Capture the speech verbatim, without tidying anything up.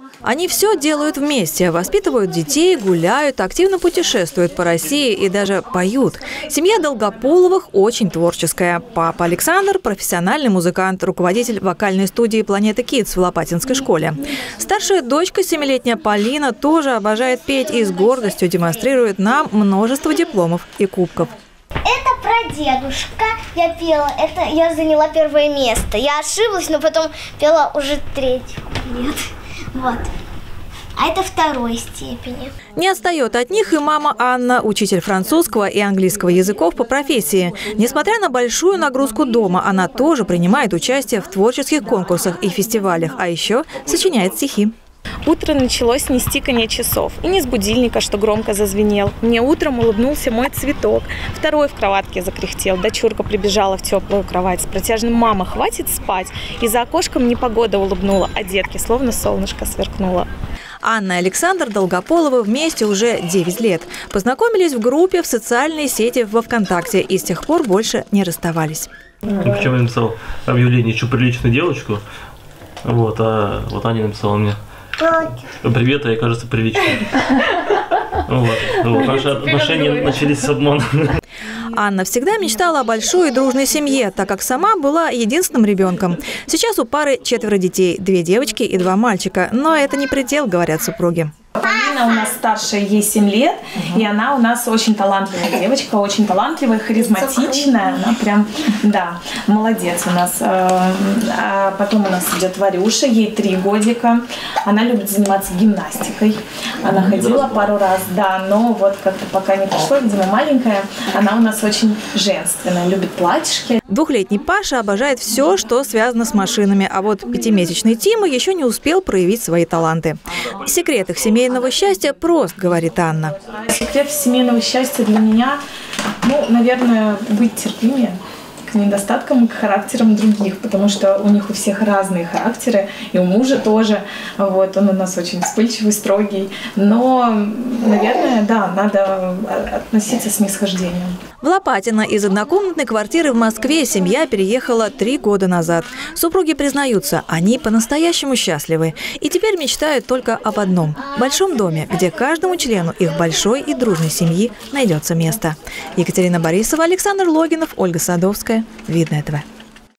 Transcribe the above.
Они все делают вместе, воспитывают детей, гуляют, активно путешествуют по России и даже поют. Семья Долгополовых очень творческая. Папа Александр – профессиональный музыкант, руководитель вокальной студии «Планета Кидс» в Лопатинской школе. Старшая дочка, семилетняя Полина, тоже обожает петь и с гордостью демонстрирует нам множество дипломов и кубков. Это про дедушка. Я пела, это я заняла первое место. Я ошиблась, но потом пела уже третью. Нет. Вот. А это второй степени. Не отстает от них и мама Анна, учитель французского и английского языков по профессии. Несмотря на большую нагрузку дома, она тоже принимает участие в творческих конкурсах и фестивалях, а еще сочиняет стихи. Утро началось не с тикания часов и не с будильника, что громко зазвенел. Мне утром улыбнулся мой цветок. Второй в кроватке закряхтел. Дочурка прибежала в теплую кровать с протяжным: «Мама, хватит спать!» И за окошком непогода улыбнула, а детки словно солнышко сверкнуло. Анна и Александр Долгополовы вместе уже девять лет. Познакомились в группе в социальной сети во ВКонтакте и с тех пор больше не расставались. Причем я написал объявление «Ищу приличную девочку», вот, а вот Аня написала мне: «Привет, а я, кажется, приличный». Вот. Вот. Наши отношения начались с обмана. Анна всегда мечтала о большой и дружной семье, так как сама была единственным ребенком. Сейчас у пары четверо детей, две девочки и два мальчика. Но это не предел, говорят супруги. Полина у нас старшая, ей семь лет, угу. И она у нас очень талантливая девочка, очень талантливая, харизматичная, она прям, да, молодец у нас. А потом у нас идет Варюша, ей три годика, она любит заниматься гимнастикой, она ходила пару раз, да, но вот как-то пока не пошло, видимо, маленькая, она у нас очень женственная, любит платьишки. Двухлетний Паша обожает все, что связано с машинами, а вот пятимесячный Тима еще не успел проявить свои таланты. Секрет их семейного счастья прост, говорит Анна. Секрет семейного счастья для меня, ну, наверное, быть терпимее к недостаткам и к характерам других, потому что у них у всех разные характеры, и у мужа тоже. Вот, он у нас очень вспыльчивый, строгий, но, наверное, да, надо относиться с снисхождением. В Лопатино из однокомнатной квартиры в Москве семья переехала три года назад. Супруги признаются, они по-настоящему счастливы. И теперь мечтают только об одном – большом доме, где каждому члену их большой и дружной семьи найдется место. Екатерина Борисова, Александр Логинов, Ольга Садовская. Видное ТВ.